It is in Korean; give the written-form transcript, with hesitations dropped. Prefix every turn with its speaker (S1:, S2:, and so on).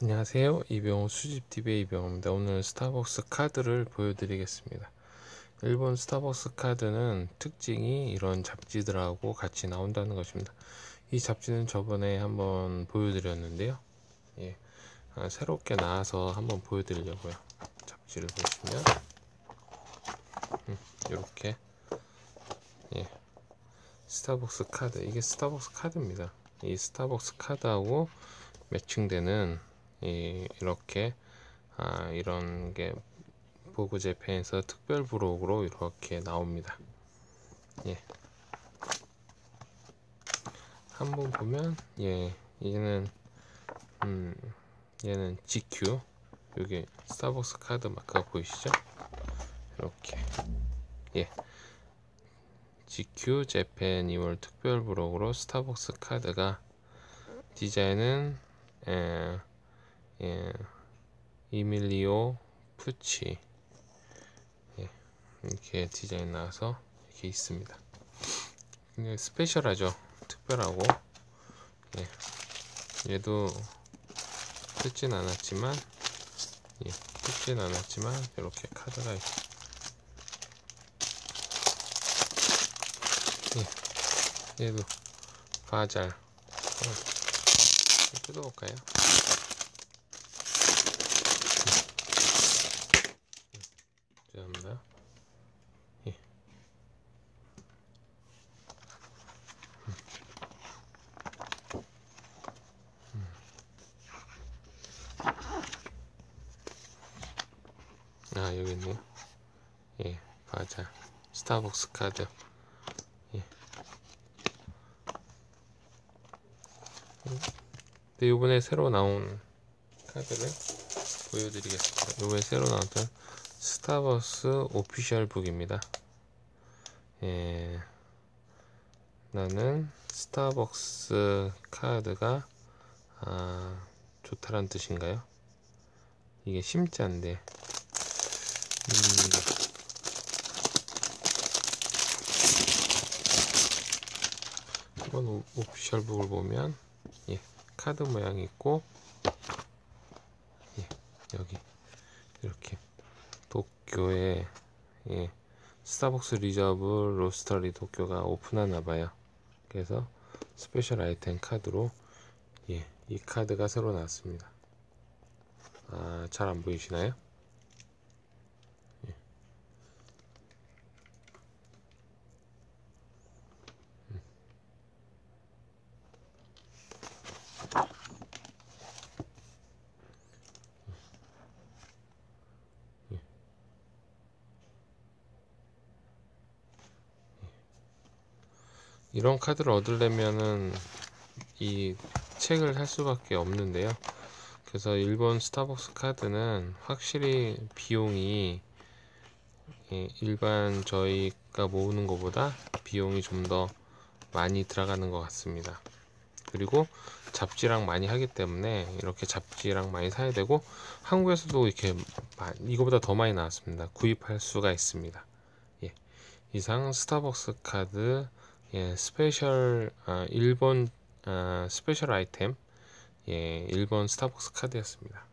S1: 안녕하세요. 이병호 수집TV의 이병호입니다. 오늘 스타벅스 카드를 보여드리겠습니다. 일본 스타벅스 카드는 특징이 이런 잡지들하고 같이 나온다는 것입니다. 이 잡지는 저번에 한번 보여드렸는데요. 새롭게 나와서 한번 보여드리려고요. 잡지를 보시면 이렇게 스타벅스 카드, 이게 스타벅스 카드입니다. 이 스타벅스 카드하고 매칭되는 이렇게 이런 게 보그 재팬에서 특별 부록으로 이렇게 나옵니다. 한번 보면 얘는 GQ, 여기 스타벅스 카드 마크가 보이시죠? 이렇게 GQ 재팬 2월 특별 부록으로 스타벅스 카드가 디자인은 이밀리오 푸치 이렇게 디자인 나와서 이렇게 있습니다. 굉장히 스페셜하죠. 특별하고 얘도 뜯진 않았지만 이렇게 카드가 얘도 바잘 뜯어볼까요? 죄송합니다. 여기 있네요. 바잘 스타벅스 카드. 이번에 새로 나온 카드를 보여드리겠습니다. 이번에 새로 나왔던 스타벅스 오피셜 북입니다. 나는 스타벅스 카드가 좋다란 뜻인가요? 이게 심자인데 한번 오피셜 북을 보면 카드 모양이 있고 여기 이렇게 도쿄에 스타벅스 리저브 로스터리 도쿄가 오픈하나봐요. 그래서 스페셜 아이템 카드로 이 카드가 새로 나왔습니다. 잘 안 보이시나요? 이런 카드를 얻으려면은 이 책을 할 수밖에 없는데요. 그래서 일본 스타벅스 카드는 확실히 비용이 일반 저희가 모으는 것보다 비용이 좀 더 많이 들어가는 것 같습니다. 그리고 잡지랑 많이 하기 때문에 이렇게 잡지랑 많이 사야 되고, 한국에서도 이렇게 이거보다 더 많이 나왔습니다. 구입할 수가 있습니다. 이상 스타벅스 카드 스페셜 일본 스페셜 아이템 일본 스타벅스 카드였습니다.